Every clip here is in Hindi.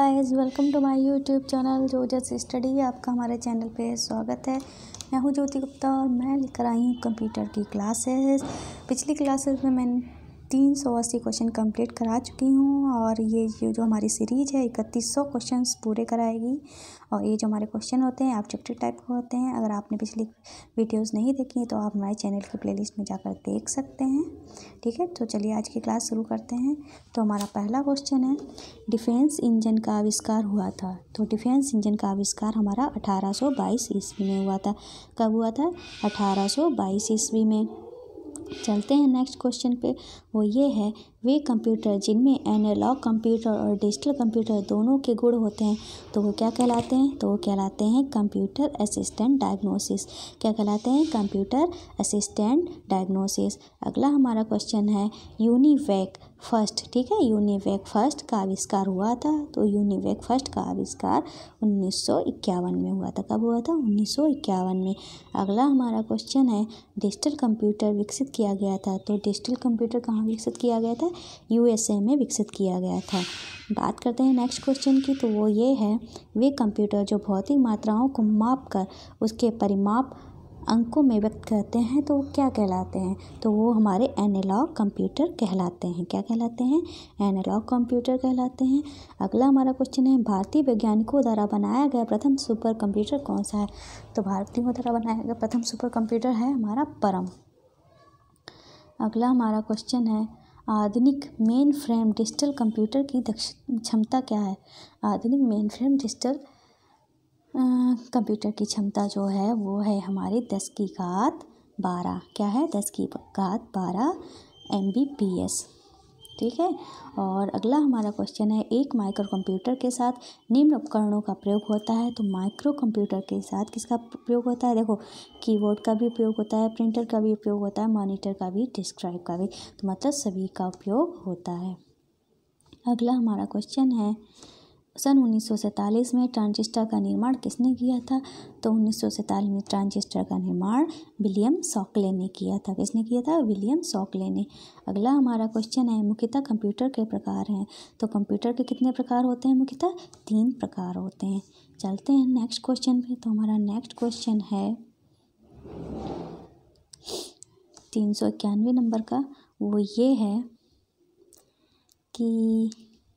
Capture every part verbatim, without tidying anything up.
Guys, welcome to my YouTube channel जोजस स्टडी। आपका हमारे चैनल पे स्वागत है। मैं हूँ ज्योति गुप्ता और मैं लेकर आई हूँ कंप्यूटर की क्लासेस। पिछली क्लासेस में मैंने तीन सौ अस्सी क्वेश्चन कंप्लीट करा चुकी हूँ और ये ये जो हमारी सीरीज़ है इकतीस सौ क्वेश्चन पूरे कराएगी। और ये जो हमारे क्वेश्चन होते हैं ऑब्जेक्टिव टाइप के होते हैं। अगर आपने पिछली वीडियोस नहीं देखी तो आप हमारे चैनल के प्लेलिस्ट में जाकर देख सकते हैं। ठीक है, तो चलिए आज की क्लास शुरू करते हैं। तो हमारा पहला क्वेश्चन है, डिफेंस इंजन का आविष्कार हुआ था। तो डिफेंस इंजन का आविष्कार हमारा अठारह सौ बाईस ईस्वी में हुआ था। कब हुआ था? अठारह सौ बाईस ईस्वी में। चलते हैं नेक्स्ट क्वेश्चन पे। वो ये है, वे कंप्यूटर जिनमें एनालॉग कंप्यूटर और डिजिटल कंप्यूटर दोनों के गुण होते हैं तो वो क्या कहलाते हैं? तो वो कहलाते हैं कंप्यूटर असिस्टेंट डायग्नोसिस। क्या कहलाते हैं? Computer assistant diagnosis. अगला हमारा क्वेश्चन है, यूनिवैक फर्स्ट। ठीक है, यूनिवैक फर्स्ट का आविष्कार हुआ था। तो यूनिवैक फर्स्ट का आविष्कार उन्नीस सौ इक्यावन में हुआ था। कब हुआ था? उन्नीस सौ इक्यावन में। अगला हमारा क्वेश्चन है, डिजिटल कंप्यूटर विकसित किया गया था। तो डिजिटल कंप्यूटर कहाँ विकसित किया गया था? यूएसए में विकसित किया गया था। बात करते हैं नेक्स्ट क्वेश्चन की। तो वो ये है, वे कंप्यूटर जो भौतिक मात्राओं को माप कर उसके परिमाप अंकों में व्यक्त करते हैं तो वो क्या कहलाते हैं? तो वो हमारे एनालॉग कंप्यूटर कहलाते हैं। क्या कहलाते हैं? एनालॉग कंप्यूटर कहलाते हैं। अगला हमारा क्वेश्चन है, भारतीय वैज्ञानिकों द्वारा बनाया गया प्रथम सुपर कंप्यूटर कौन सा है? तो भारतीयों द्वारा बनाया गया प्रथम सुपर कंप्यूटर है हमारा परम। अगला हमारा क्वेश्चन है, आधुनिक मेन फ्रेम डिजिटल कंप्यूटर की दक्ष क्षमता क्या है? आधुनिक मेन फ्रेम डिजिटल कंप्यूटर की क्षमता जो है वो है हमारी दस की घात बारह। क्या है? दस की घात बारह एम बी पी एस। ठीक है। और अगला हमारा क्वेश्चन है, एक माइक्रो कंप्यूटर के साथ निम्न उपकरणों का प्रयोग होता है। तो माइक्रो कंप्यूटर के साथ किसका प्रयोग होता है? देखो, कीबोर्ड का भी उपयोग होता है, प्रिंटर का भी उपयोग होता है, मॉनिटर का भी, डिस्क ड्राइव का भी। तो मतलब सभी का उपयोग होता है। अगला हमारा क्वेश्चन है, सन उन्नीस सौ सैंतालीस में ट्रांजिस्टर का निर्माण किसने किया था? तो उन्नीस सौ सैंतालीस में ट्रांजिस्टर का निर्माण विलियम शॉकले ने किया था। किसने किया था? विलियम शॉकले ने। अगला हमारा क्वेश्चन है, मुख्यतः कंप्यूटर के प्रकार हैं। तो कंप्यूटर के कितने प्रकार होते हैं? मुख्यतः तीन प्रकार होते हैं। चलते हैं नेक्स्ट क्वेश्चन पे। तो हमारा नेक्स्ट क्वेश्चन है तीन सौ इक्यानवे नंबर का। वो ये है कि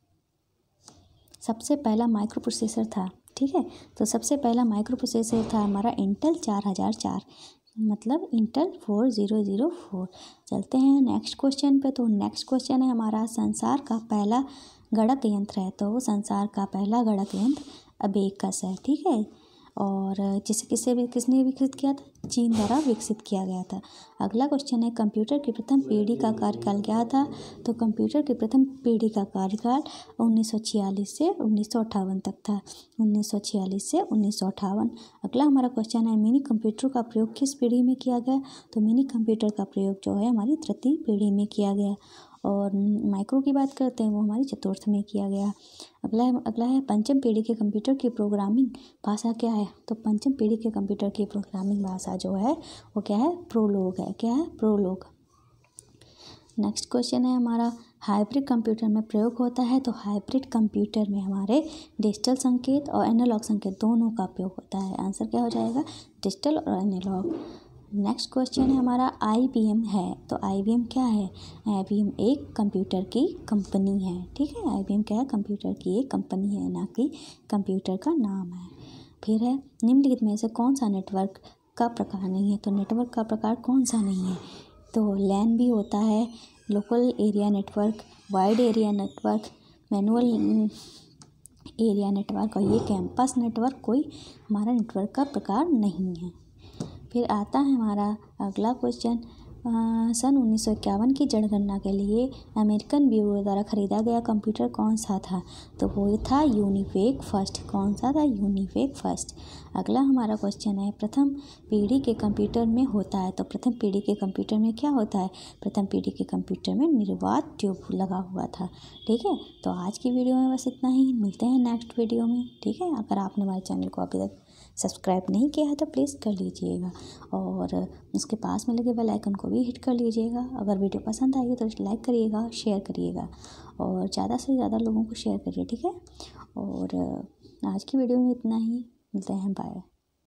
सबसे पहला माइक्रो प्रोसेसर था। ठीक है, तो सबसे पहला माइक्रो प्रोसेसर था हमारा इंटेल चार हज़ार चार, मतलब Intel four zero zero four. चलते हैं नेक्स्ट क्वेश्चन पे। तो नेक्स्ट क्वेश्चन है हमारा, संसार का पहला गणक यंत्र है। तो वो संसार का पहला गणक यंत्र अबेकस है। ठीक है, और जिसे किसे भी किसने विकसित किया था? चीन द्वारा विकसित किया गया था। अगला क्वेश्चन है, कंप्यूटर की प्रथम पीढ़ी का कार्यकाल क्या था? तो कंप्यूटर की प्रथम पीढ़ी का कार्यकाल उन्नीस सौ छियालीस से उन्नीस सौ अट्ठावन तक था। उन्नीस सौ छियालीस से उन्नीस सौ अट्ठावन। अगला हमारा क्वेश्चन है, मिनी कंप्यूटर का प्रयोग किस पीढ़ी में किया गया? तो मिनी कंप्यूटर का प्रयोग जो है हमारी तृतीय पीढ़ी में किया गया। और माइक्रो की बात करते हैं वो हमारी चतुर्थ में किया गया। अगला है अगला है पंचम पीढ़ी के कंप्यूटर की प्रोग्रामिंग भाषा क्या है? तो पंचम पीढ़ी के कंप्यूटर की प्रोग्रामिंग भाषा जो है वो क्या है? प्रोलोग है। क्या है? प्रोलोग। नेक्स्ट क्वेश्चन है हमारा, हाइब्रिड कंप्यूटर में प्रयोग होता है। तो हाइब्रिड कंप्यूटर में हमारे डिजिटल संकेत और एनालॉग संकेत दोनों का उपयोग होता है। आंसर क्या हो जाएगा? डिजिटल और एनालॉग। नेक्स्ट क्वेश्चन है हमारा, आई बी एम है। तो आई बी एम क्या है? आई बी एम एक कंप्यूटर की कंपनी है। ठीक है, आई बी एम क्या है? कंप्यूटर की एक कंपनी है, ना कि कंप्यूटर का नाम है। फिर है, निम्नलिखित में से कौन सा नेटवर्क का प्रकार नहीं है? तो नेटवर्क का प्रकार कौन सा नहीं है? तो लैन भी होता है, local area network, wide area network, manual area network, और ये कैंपस नेटवर्क कोई हमारा नेटवर्क का प्रकार नहीं है। फिर आता है हमारा अगला क्वेश्चन, सन उन्नीस सौ इक्यावन की जनगणना के लिए अमेरिकन ब्यूरो द्वारा खरीदा गया कंप्यूटर कौन सा था? तो वो था यूनिवैक फर्स्ट। कौन सा था? UNIVAC first. अगला हमारा क्वेश्चन है, प्रथम पीढ़ी के कंप्यूटर में होता है। तो प्रथम पीढ़ी के कंप्यूटर में क्या होता है? प्रथम पीढ़ी के कंप्यूटर में निर्वात ट्यूब लगा हुआ था। ठीक है, तो आज की वीडियो में बस इतना ही। मिलते हैं नेक्स्ट वीडियो में। ठीक है, अगर आपने हमारे चैनल को अभी तक सब्सक्राइब नहीं किया है तो प्लीज़ कर लीजिएगा और उसके पास में लगे बेल आइकन को भी हिट कर लीजिएगा। अगर वीडियो पसंद आई तो लाइक करिएगा, शेयर करिएगा और ज़्यादा से ज़्यादा लोगों को शेयर करिए, ठीक है। और आज की वीडियो में इतना ही, मिलते हैं, बाय।